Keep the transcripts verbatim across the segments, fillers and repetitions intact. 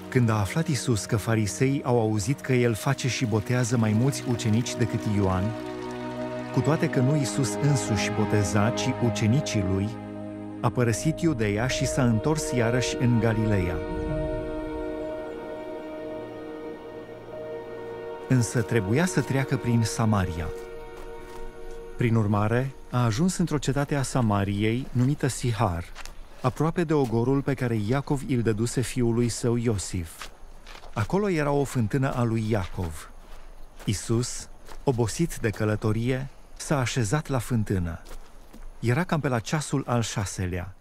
Când a aflat Iisus că fariseii au auzit că el face și botează mai mulți ucenici decât Ioan, cu toate că nu Iisus însuși boteza, ci ucenicii lui, a părăsit Iudeea și s-a întors iarăși în Galileea. Însă trebuia să treacă prin Samaria. Prin urmare, a ajuns într-o cetate a Samariei, numită Sihar, aproape de ogorul pe care Iacov îl dăduse fiului său Iosif. Acolo era o fântână a lui Iacov. Iisus, obosit de călătorie, s-a așezat la fântână. Era cam pe la ceasul al șaselea.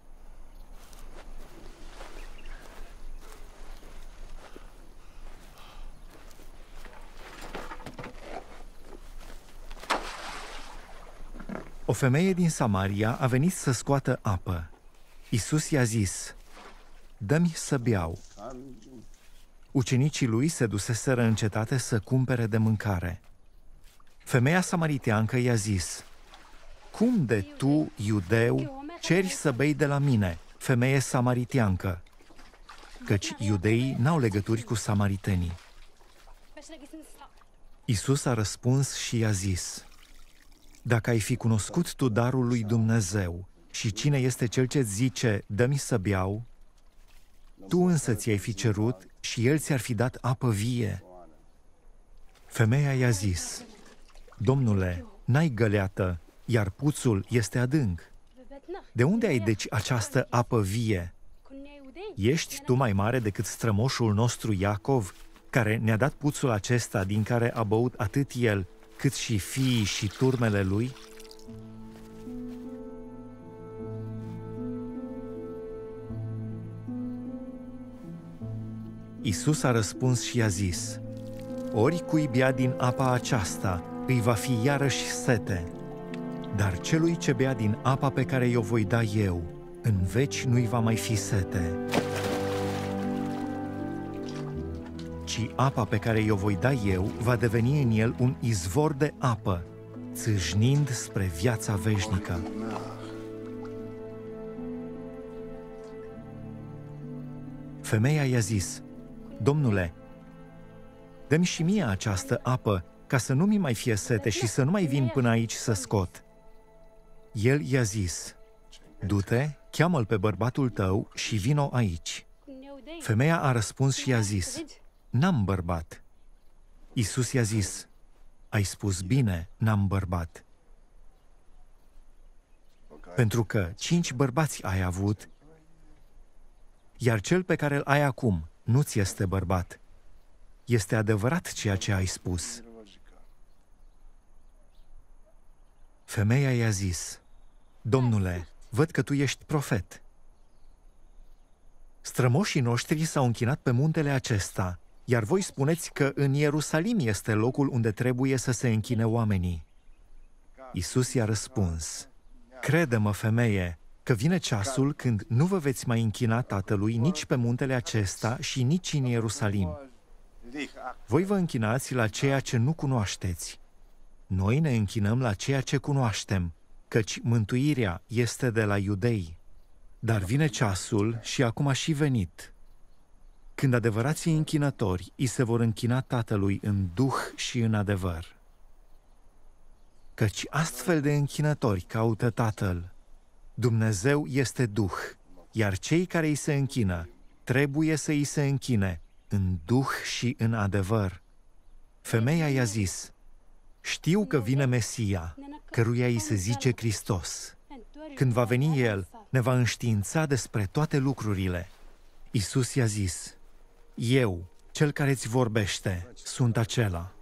O femeie din Samaria a venit să scoată apă. Iisus i-a zis: "Dă-mi să beau." Ucenicii lui se duseseră în cetate să cumpere de mâncare. Femeia samariteancă i-a zis: "Cum de tu, iudeu, ceri să bei de la mine, femeie samariteancă?" Căci iudeii n-au legături cu samaritenii. Iisus a răspuns și i-a zis: "Dacă ai fi cunoscut tu darul lui Dumnezeu și cine este cel ce-ți zice, dă-mi să beau, tu însă ți-ai fi cerut și el ți-ar fi dat apă vie." Femeia i-a zis: "Domnule, n-ai găleată, iar puțul este adânc. De unde ai deci această apă vie? Ești tu mai mare decât strămoșul nostru Iacov, care ne-a dat puțul acesta din care a băut atât el, cât și fiii și turmele lui?" Iisus a răspuns și i-a zis: "Oricui bea din apa aceasta, îi va fi iarăși sete, dar celui ce bea din apa pe care i-o voi da eu, în veci nu-i va mai fi sete. Ci apa pe care i-o voi da eu va deveni în el un izvor de apă, țâșnind spre viața veșnică." Femeia i-a zis: "Domnule, dă-mi și mie această apă, ca să nu mi mai fie sete și să nu mai vin până aici să scot." El i-a zis: "Du-te, cheamă-l pe bărbatul tău și vino aici." Femeia a răspuns și i-a zis: "N-am bărbat." Iisus i-a zis: "Ai spus bine, n-am bărbat. Pentru că cinci bărbați ai avut, iar cel pe care îl ai acum nu ți este bărbat. Este adevărat ceea ce ai spus." Femeia i-a zis: "Domnule, văd că tu ești profet. Strămoșii noștri s-au închinat pe muntele acesta, iar voi spuneți că în Ierusalim este locul unde trebuie să se închine oamenii." Iisus i-a răspuns: "Crede-mă, femeie, că vine ceasul când nu vă veți mai închina Tatălui nici pe muntele acesta și nici în Ierusalim. Voi vă închinați la ceea ce nu cunoașteți. Noi ne închinăm la ceea ce cunoaștem, căci mântuirea este de la iudei. Dar vine ceasul, și acum a și venit, când adevărații închinători îi se vor închina Tatălui în duh și în adevăr. Căci astfel de închinători caută Tatăl. Dumnezeu este Duh, iar cei care îi se închină trebuie să îi se închine în duh și în adevăr." Femeia i-a zis: "Știu că vine Mesia, căruia îi se zice Hristos. Când va veni El, ne va înștiința despre toate lucrurile." Iisus i-a zis: "Eu, Cel care îți vorbește, sunt acela."